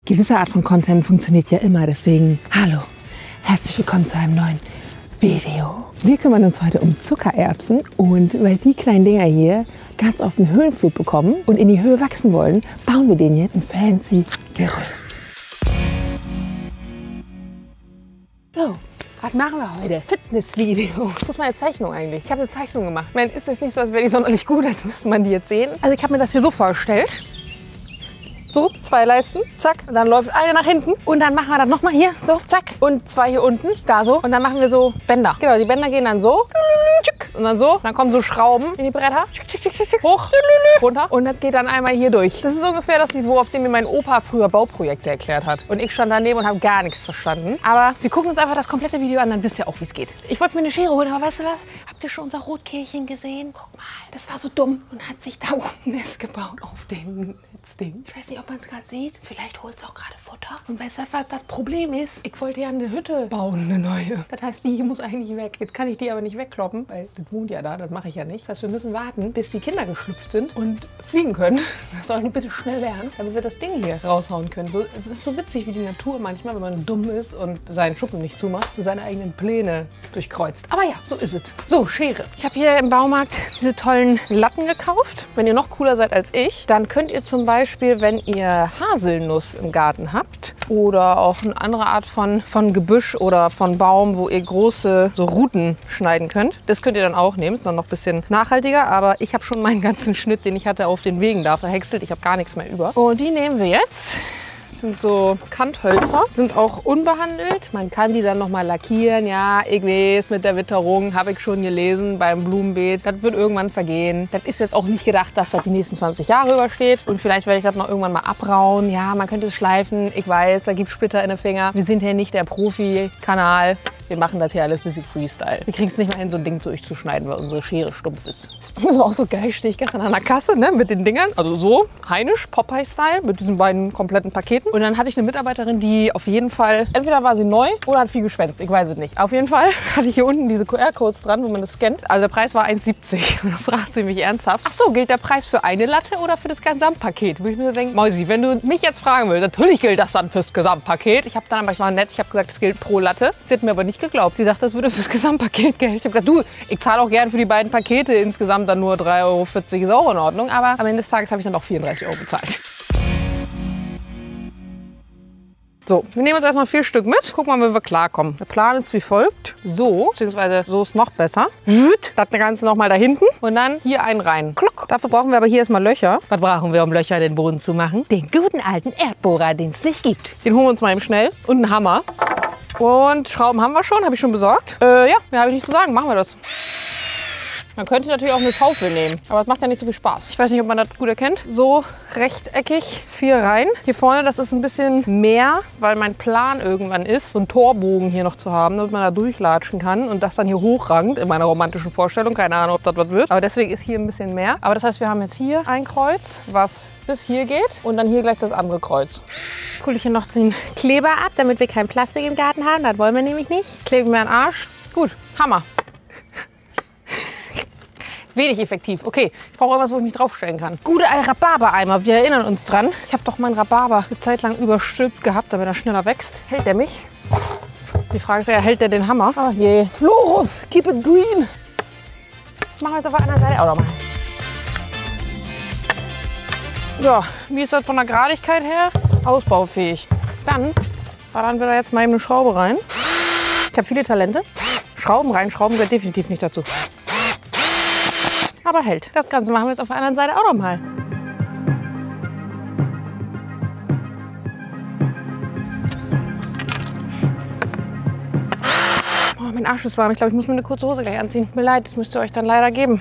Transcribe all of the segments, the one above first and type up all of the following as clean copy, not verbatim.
gewisse Art von Content funktioniert ja immer. Deswegen, hallo, herzlich willkommen zu einem neuen Video. Wir kümmern uns heute um Zuckererbsen und weil die kleinen Dinger hier ganz oft einen Höhenflug bekommen und in die Höhe wachsen wollen, bauen wir denen jetzt ein fancy Gerüst. So, was machen wir heute? Fitnessvideo. Das ist meine Zeichnung eigentlich. Ich habe eine Zeichnung gemacht. Ich meine, ist jetzt nicht so, als wäre die sonderlich gut, als müsste man die jetzt sehen. Also ich habe mir das hier so vorgestellt. So, 2 Leisten, zack, und dann läuft eine nach hinten und dann machen wir das nochmal hier, so, zack, und 2 hier unten, da so, und dann machen wir so Bänder. Genau, die Bänder gehen dann so und dann so, dann kommen so Schrauben in die Bretter, hoch, runter und das geht dann einmal hier durch. Das ist ungefähr das Niveau, auf dem mir mein Opa früher Bauprojekte erklärt hat. Und ich stand daneben und habe gar nichts verstanden. Aber wir gucken uns einfach das komplette Video an, dann wisst ihr auch, wie es geht. Ich wollte mir eine Schere holen, aber weißt du was? Habt ihr schon unser Rotkehlchen gesehen? Guck mal, das war so dumm und hat sich da unten ein Nest gebaut auf dem Netzding. Ich weiß nicht, ob man es gerade sieht. Vielleicht holt es auch gerade Futter. Und weißt du, was das Problem ist? Ich wollte ja eine Hütte bauen, eine neue. Das heißt, die hier muss eigentlich weg. Jetzt kann ich die aber nicht wegkloppen, weil das wohnt ja da. Das mache ich ja nicht. Das heißt, wir müssen warten, bis die Kinder geschlüpft sind und fliegen können. Das sollen die bitte schnell lernen, damit wir das Ding hier raushauen können. So, es ist so witzig, wie die Natur manchmal, wenn man dumm ist und seinen Schuppen nicht zumacht, so seine eigenen Pläne durchkreuzt. Aber ja, so ist es. So, Schere. Ich habe hier im Baumarkt diese tollen Latten gekauft. Wenn ihr noch cooler seid als ich, dann könnt ihr zum Beispiel, wenn ihr Haselnuss im Garten habt oder auch eine andere Art von Gebüsch oder von Baum, wo ihr große so Ruten schneiden könnt. Das könnt ihr dann auch nehmen. Ist dann noch ein bisschen nachhaltiger, aber ich habe schon meinen ganzen Schnitt, den ich hatte, auf den Wegen da verhäckselt. Ich habe gar nichts mehr über. Und die nehmen wir jetzt. Das sind so Kanthölzer, sind auch unbehandelt. Man kann die dann noch mal lackieren. Ja, ich weiß, mit der Witterung habe ich schon gelesen beim Blumenbeet. Das wird irgendwann vergehen. Das ist jetzt auch nicht gedacht, dass das die nächsten 20 Jahre übersteht. Und vielleicht werde ich das noch irgendwann mal abrauen. Ja, man könnte es schleifen. Ich weiß, da gibt es Splitter in den Finger. Wir sind hier nicht der Profi-Kanal. Wir machen das hier alles ein bisschen Freestyle. Wir kriegen es nicht mal hin, so ein Ding durchzuschneiden, weil unsere Schere stumpf ist. Das war auch so geil. Stehe ich gestern an der Kasse, ne, mit den Dingern. Also so, heinisch, Popeye-Style, mit diesen beiden kompletten Paketen. Und dann hatte ich eine Mitarbeiterin, die auf jeden Fall, entweder war sie neu oder hat viel geschwänzt. Ich weiß es nicht. Auf jeden Fall hatte ich hier unten diese QR-Codes dran, wo man das scannt. Also der Preis war 1,70. Und dann fragt sie mich ernsthaft, ach so, gilt der Preis für eine Latte oder für das Gesamtpaket? Wo ich mir so denke, Mäusi, wenn du mich jetzt fragen willst, natürlich gilt das dann fürs Gesamtpaket. Ich habe dann aber, ich war nett, ich habe gesagt, es gilt pro Latte. Sie hat mir aber nicht geglaubt. Sie sagt, das würde fürs Gesamtpaket gelten. Ich habe gesagt, du, ich zahle auch gern für die beiden Pakete insgesamt dann nur 3,40 € ist auch in Ordnung. Aber am Ende des Tages habe ich dann auch 34 € bezahlt. So, wir nehmen uns erstmal 4 Stück mit. Gucken mal, wie wir klarkommen. Der Plan ist wie folgt. So, beziehungsweise so ist noch besser. Das Ganze nochmal da hinten. Und dann hier einen rein. Kluck. Dafür brauchen wir aber hier erstmal Löcher. Was brauchen wir, um Löcher in den Boden zu machen? Den guten alten Erdbohrer, den es nicht gibt. Den holen wir uns mal eben schnell. Und einen Hammer. Und Schrauben haben wir schon, habe ich schon besorgt. Ja, mehr habe ich nicht zu sagen. Machen wir das. Man könnte natürlich auch eine Schaufel nehmen, aber das macht ja nicht so viel Spaß. Ich weiß nicht, ob man das gut erkennt. So rechteckig 4 rein. Hier vorne, das ist ein bisschen mehr, weil mein Plan irgendwann ist, so einen Torbogen hier noch zu haben, damit man da durchlatschen kann und das dann hier hochrankt in meiner romantischen Vorstellung. Keine Ahnung, ob das was wird. Aber deswegen ist hier ein bisschen mehr. Aber das heißt, wir haben jetzt hier ein Kreuz, was bis hier geht und dann hier gleich das andere Kreuz. Hole ich hier noch den Kleber ab, damit wir kein Plastik im Garten haben. Das wollen wir nämlich nicht. Kleben wir an den Arsch. Gut, Hammer. Wenig effektiv. Okay, ich brauche irgendwas, wo ich mich draufstellen kann. Gute Rhabarber-Eimer, wir erinnern uns dran. Ich habe doch meinen Rhabarber eine Zeit lang überstülpt gehabt, damit er schneller wächst. Hält der mich? Die Frage ist ja, hält der den Hammer? Oh je. Florus, keep it green. Machen wir es auf der anderen Seite auch nochmal. So, wie ist das von der Gradigkeit her? Ausbaufähig. Dann fahren wir da jetzt mal eben eine Schraube rein. Ich habe viele Talente. Schrauben reinschrauben gehört definitiv nicht dazu. Aber hält. Das Ganze machen wir jetzt auf der anderen Seite auch noch mal. Oh, mein Arsch ist warm. Ich glaube, ich muss mir eine kurze Hose gleich anziehen. Tut mir leid, das müsst ihr euch dann leider geben.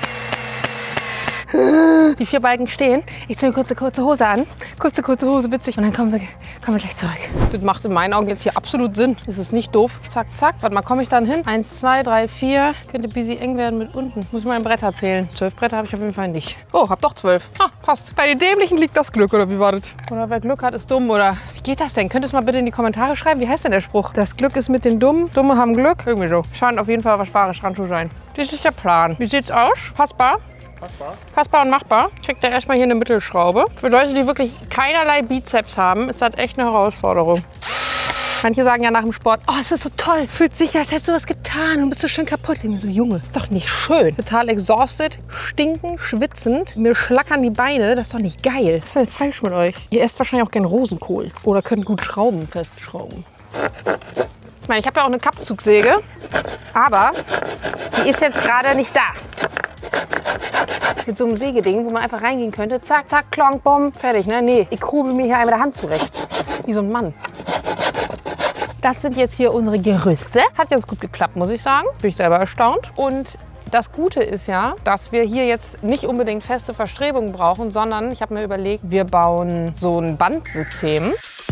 Die 4 Balken stehen. Ich ziehe mir kurze Hose an. Kurze Hose, witzig. Und dann kommen wir gleich zurück. Das macht in meinen Augen jetzt hier absolut Sinn. Das ist nicht doof. Zack, zack. Warte mal, komme ich dann hin? 1, 2, 3, 4. Könnte ein bisschen eng werden mit unten. Muss ich mal ein Bretter zählen. 12 Bretter habe ich auf jeden Fall nicht. Oh, hab doch 12. Ah, passt. Bei den Dämlichen liegt das Glück, oder wie war das? Oder wer Glück hat, ist dumm, oder? Wie geht das denn? Könnt ihr es mal bitte in die Kommentare schreiben? Wie heißt denn der Spruch? Das Glück ist mit den Dummen. Dumme haben Glück. Irgendwie so. Scheint auf jeden Fall was Wahres dran zu sein. Das ist der Plan. Wie sieht's aus? Passbar? Fassbar und machbar. Kriegt er erstmal hier eine Mittelschraube. Für Leute, die wirklich keinerlei Bizeps haben, ist das echt eine Herausforderung. Manche sagen ja nach dem Sport, oh, es ist so toll, fühlt sich, als hättest du was getan und bist so schön kaputt. Ich bin so, Junge, ist doch nicht schön. Total exhausted, stinken, schwitzend, mir schlackern die Beine, das ist doch nicht geil. Was ist denn falsch mit euch? Ihr esst wahrscheinlich auch gern Rosenkohl oder könnt gut Schrauben festschrauben. Ich meine, ich habe ja auch eine Kappzugsäge, aber die ist jetzt gerade nicht da. Mit so einem Sägeding, wo man einfach reingehen könnte, zack, zack, klonk, bumm, fertig, ne? Nee, ich kurbel mir hier einmal der Hand zurecht, wie so ein Mann. Das sind jetzt hier unsere Gerüste. Hat ganz gut geklappt, muss ich sagen. Bin ich selber erstaunt. Und das Gute ist ja, dass wir hier jetzt nicht unbedingt feste Verstrebungen brauchen, sondern ich habe mir überlegt, wir bauen so ein Bandsystem.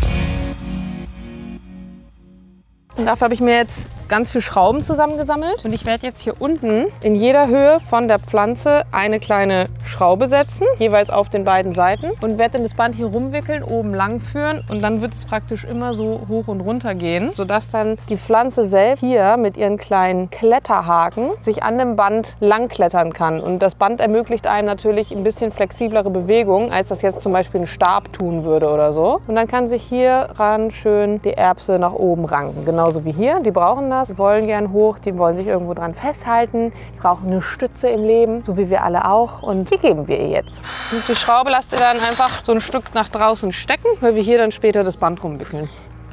Und dafür habe ich mir jetzt ganz viel Schrauben zusammengesammelt. Und ich werde jetzt hier unten in jeder Höhe von der Pflanze eine kleine Schraube setzen, jeweils auf den beiden Seiten. Und werde dann das Band hier rumwickeln, oben lang führen. Und dann wird es praktisch immer so hoch und runter gehen, sodass dann die Pflanze selbst hier mit ihren kleinen Kletterhaken sich an dem Band lang klettern kann. Und das Band ermöglicht einem natürlich ein bisschen flexiblere Bewegungen, als das jetzt zum Beispiel ein Stab tun würde oder so. Und dann kann sich hier ran schön die Erbse nach oben ranken. Genauso wie hier. Die brauchen das, die wollen gern hoch, die wollen sich irgendwo dran festhalten. Die brauchen eine Stütze im Leben, so wie wir alle auch. Und die geben wir ihr jetzt. Und die Schraube lasst ihr dann einfach so ein Stück nach draußen stecken, weil wir hier dann später das Band rumwickeln.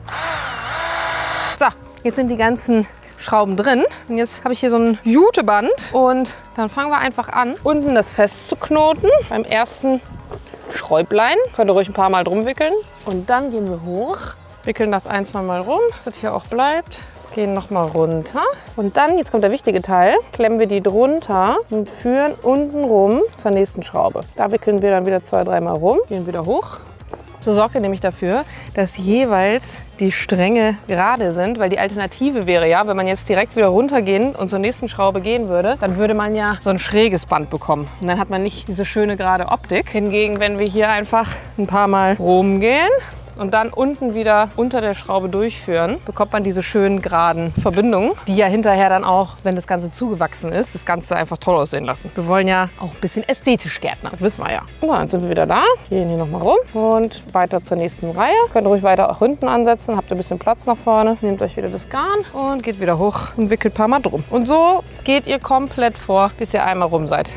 So, jetzt sind die ganzen Schrauben drin. Und jetzt habe ich hier so ein Juteband. Und dann fangen wir einfach an, unten das festzuknoten. Beim ersten Schräublein. Könnt ihr ruhig ein paar Mal drum wickeln. Und dann gehen wir hoch. Wickeln das ein, zwei Mal rum, dass das hier auch bleibt. Gehen noch mal runter. Und dann, jetzt kommt der wichtige Teil, klemmen wir die drunter und führen unten rum zur nächsten Schraube. Da wickeln wir dann wieder zwei, dreimal rum, gehen wieder hoch. So sorgt ihr nämlich dafür, dass jeweils die Stränge gerade sind, weil die Alternative wäre ja, wenn man jetzt direkt wieder runtergehen und zur nächsten Schraube gehen würde, dann würde man ja so ein schräges Band bekommen. Und dann hat man nicht diese schöne gerade Optik. Hingegen, wenn wir hier einfach ein paar Mal rumgehen und dann unten wieder unter der Schraube durchführen, bekommt man diese schönen geraden Verbindungen, die ja hinterher dann auch, wenn das Ganze zugewachsen ist, das Ganze einfach toll aussehen lassen. Wir wollen ja auch ein bisschen ästhetisch gärtnern, das wissen wir ja. So, dann sind wir wieder da, gehen hier nochmal rum und weiter zur nächsten Reihe. Könnt ruhig weiter auch hinten ansetzen, habt ein bisschen Platz nach vorne, nehmt euch wieder das Garn und geht wieder hoch und wickelt ein paar Mal drum. Und so geht ihr komplett vor, bis ihr einmal rum seid.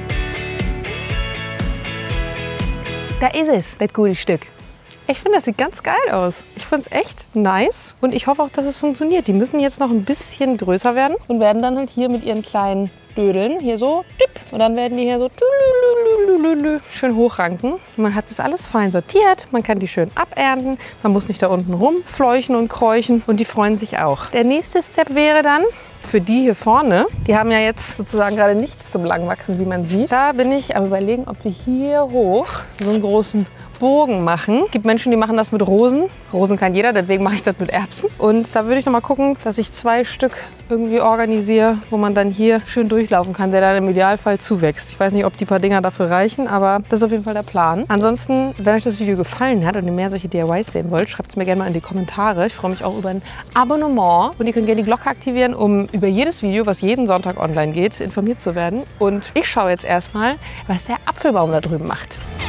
Da ist es, das gute Stück. Ich finde, das sieht ganz geil aus. Ich finde es echt nice und ich hoffe auch, dass es funktioniert. Die müssen jetzt noch ein bisschen größer werden und werden dann halt hier mit ihren kleinen Dödeln hier so tipp und dann werden die hier so schön hochranken. Und man hat das alles fein sortiert, man kann die schön abernten, man muss nicht da unten rumfleuchen und kräuchen und die freuen sich auch. Der nächste Step wäre dann, für die hier vorne, die haben ja jetzt sozusagen gerade nichts zum Langwachsen, wie man sieht. Da bin ich am Überlegen, ob wir hier hoch so einen großen Bogen machen. Es gibt Menschen, die machen das mit Rosen. Rosen kann jeder, deswegen mache ich das mit Erbsen. Und da würde ich noch mal gucken, dass ich 2 Stück irgendwie organisiere, wo man dann hier schön durchlaufen kann, der dann im Idealfall zuwächst. Ich weiß nicht, ob die paar Dinger dafür reichen, aber das ist auf jeden Fall der Plan. Ansonsten, wenn euch das Video gefallen hat und ihr mehr solche DIYs sehen wollt, schreibt es mir gerne mal in die Kommentare. Ich freue mich auch über ein Abonnement. Und ihr könnt gerne die Glocke aktivieren, um über jedes Video, was jeden Sonntag online geht, informiert zu werden. Und ich schaue jetzt erstmal, was der Apfelbaum da drüben macht.